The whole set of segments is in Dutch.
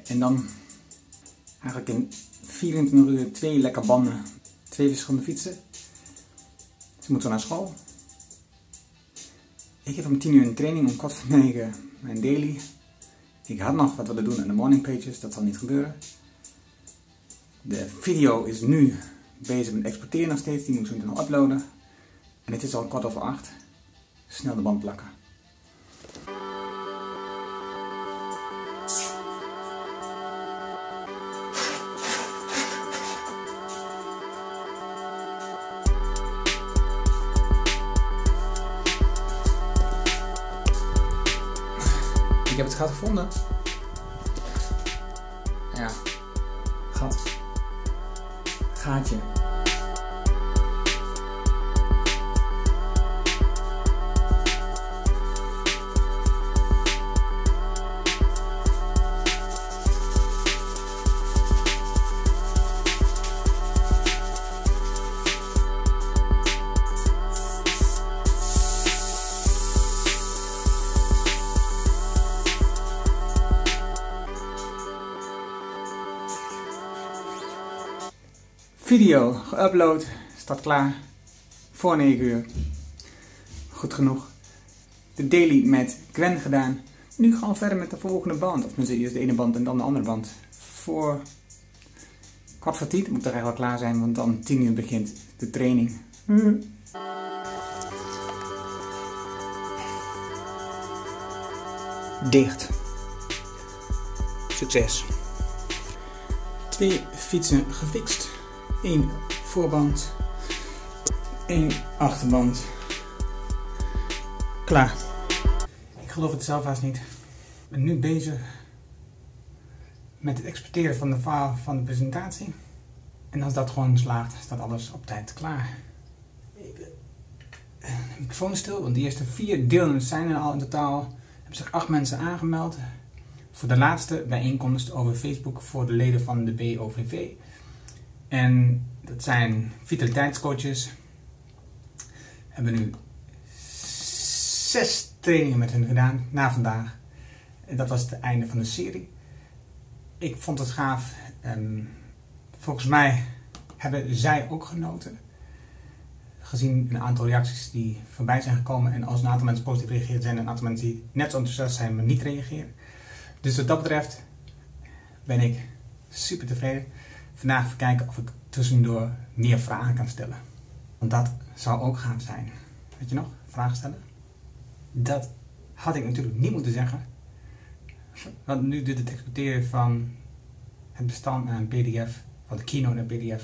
En dan eigenlijk in 24 uur 2 lekker banden, 2 verschillende fietsen. Ze moeten naar school. Ik heb om 10 uur een training, om 8:45 mijn daily. Ik had nog wat willen doen aan de morning pages, dat zal niet gebeuren. De video is nu bezig met exporteren nog steeds, die moet ik nog uploaden. En het is al 8:15. Snel de band plakken. Ik heb het gat gevonden. Ja, gat. Gaatje. Video geüpload, staat klaar voor 9 uur. Goed genoeg. De daily met Gwen gedaan. Nu gaan we verder met de volgende band. Of tenminste eerst de ene band en dan de andere band. Voor 9:15 moet er eigenlijk klaar zijn, want dan 10 uur begint de training. Dicht. Succes. 2 fietsen gefixt. 1 voorband, 1 achterband. Klaar. Ik geloof het zelf haast niet. Ik ben nu bezig met het exporteren van de file van de presentatie. En als dat gewoon slaagt, staat alles op tijd klaar. Even de microfoon stil, want de eerste 4 deelnemers zijn er al in totaal. Er hebben zich 8 mensen aangemeld voor de laatste bijeenkomst over Facebook voor de leden van de BOVV. En dat zijn vitaliteitscoaches. We hebben nu 6 trainingen met hen gedaan na vandaag. En dat was het einde van de serie. Ik vond het gaaf. Volgens mij hebben zij ook genoten. Gezien een aantal reacties die voorbij zijn gekomen. En als een aantal mensen positief reageren, zijn er een aantal mensen die net zo enthousiast zijn, maar niet reageren. Dus wat dat betreft ben ik super tevreden. Vandaag even kijken of ik tussendoor meer vragen kan stellen. Want dat zou ook gaaf zijn. Weet je nog? Vragen stellen? Dat had ik natuurlijk niet moeten zeggen. Want nu doet het exporteren van het bestand naar een pdf, van de keynote naar pdf,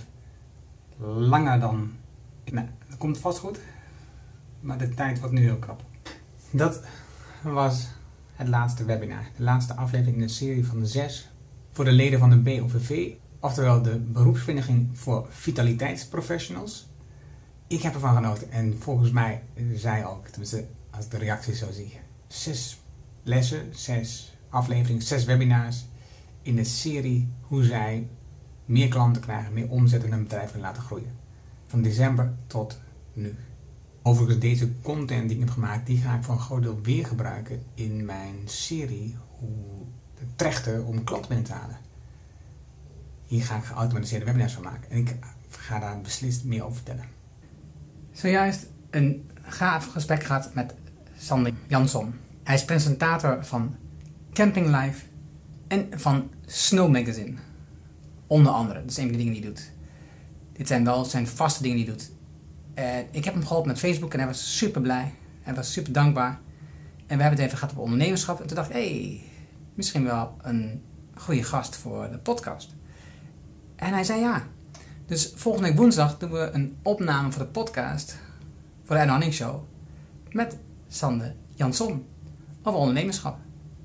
langer dan... Nou, dat komt vast goed. Maar de tijd wordt nu heel krap. Dat was het laatste webinar. De laatste aflevering in de serie van de 6 voor de leden van de BOVV. Oftewel de beroepsvereniging voor vitaliteitsprofessionals. Ik heb ervan genoten en volgens mij zij ook, tenminste als ik de reacties zo zie. 6 lessen, 6 afleveringen, 6 webinars in de serie hoe zij meer klanten krijgen, meer omzet in hun bedrijf en laten groeien. Van december tot nu. Overigens deze content die ik heb gemaakt, die ga ik voor een groot deel weer gebruiken in mijn serie hoe de trechten om klanten binnen te halen. Hier ga ik geautomatiseerde webinars van maken. En ik ga daar beslist meer over vertellen. Zojuist een gaaf gesprek gehad met Sander Jansson. Hij is presentator van Camping Life en van Snow Magazine. Onder andere. Dat is een van de dingen die hij doet. Dit zijn wel zijn vaste dingen die hij doet. Ik heb hem geholpen met Facebook en hij was super blij. Hij was super dankbaar. En we hebben het even gehad op ondernemerschap. En toen dacht ik, misschien wel een goede gast voor de podcast. En hij zei ja. Dus volgende week woensdag doen we een opname voor de podcast. Voor de Hanning Show. Met Sander Jansson. Over ondernemerschap.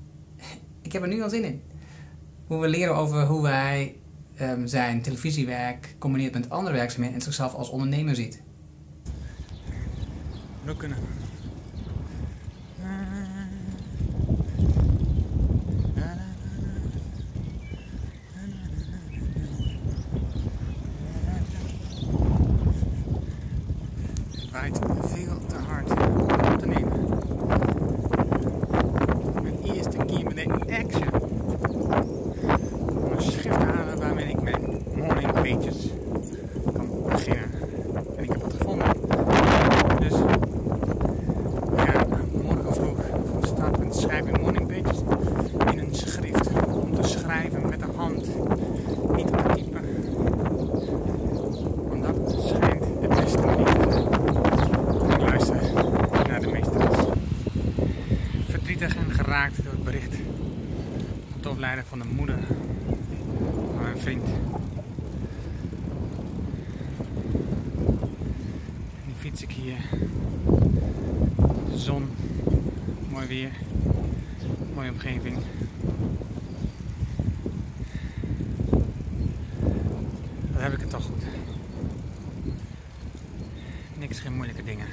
Ik heb er nu al zin in. Hoe we leren over hoe hij zijn televisiewerk combineert met andere werkzaamheden. En zichzelf als ondernemer ziet. We kunnen. Het waait veel te hard om op te nemen. Mijn eerste keer met een action. rijden van de moeder van mijn vriend. En die fiets ik hier. De zon, mooi weer, mooie omgeving. Dan heb ik het toch goed. Niks, geen moeilijke dingen.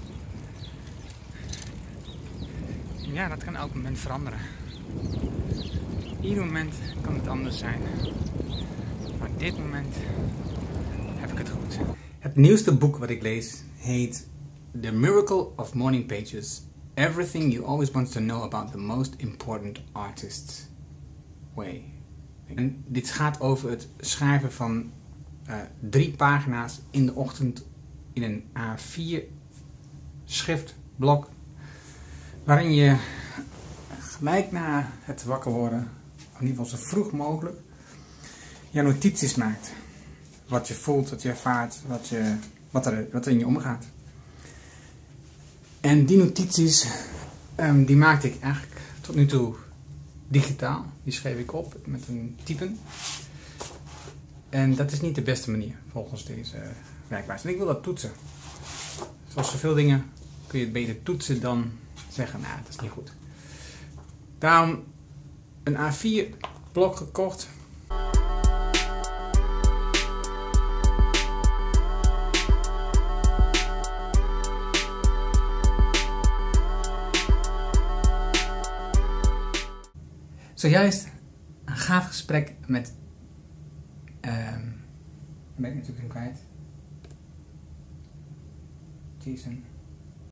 Ja, dat kan elk moment veranderen. Ieder moment kan het anders zijn. Maar op dit moment heb ik het goed. Het nieuwste boek wat ik lees heet The Miracle of Morning Pages. Everything you always want to know about the most important artist's way. En dit gaat over het schrijven van 3 pagina's in de ochtend in een A4 schriftblok. Waarin je gelijk na het wakker worden, in ieder geval zo vroeg mogelijk, je notities maakt. Wat je voelt, wat je ervaart, wat er in je omgaat. En die notities, die maakte ik eigenlijk tot nu toe digitaal. Die schreef ik op met een typen. En dat is niet de beste manier volgens deze werkwijze. En ik wil dat toetsen. Zoals zoveel dingen kun je het beter toetsen dan zeggen, nou, dat is niet goed. Daarom een A4 blok gekocht. Zojuist een gaaf gesprek met, ben ik natuurlijk hem kwijt. Jason.